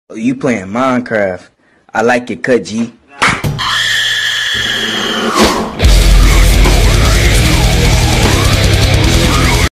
Oh, you playing Minecraft. I like your cut, G.